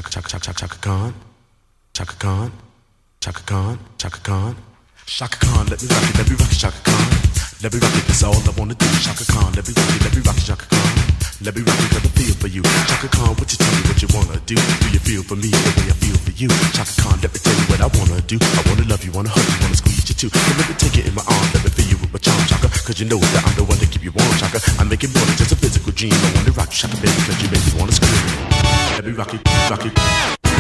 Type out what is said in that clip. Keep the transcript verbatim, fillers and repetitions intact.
Chaka Chaka Chaka Chaka Chaka Kahn, Chaka Kahn, Chaka Kahn, Chaka Kahn, Chaka Kahn. Let me rock it, let me rock it, Chaka Kahn. Let me rock it, that's all I wanna do. Chaka Kahn, let me rock it, let me rock it, Chaka Kahn. Let me rock it, let me feel for you. Chaka Kahn, what you tell me what you wanna do? Do you feel for me the way I feel for you? Chaka Kahn, let me tell you what I wanna do. I wanna love you, wanna hug you, wanna squeeze you too. So let me take it in my arms, let me feel you with my charm, Chaka. Cause you know that I'm the one to keep you warm, Chaka. I make it more than just a physical dream. I wanna rock you, Chaka, baby, cause you make me wanna scream. Let me rock it, rock it.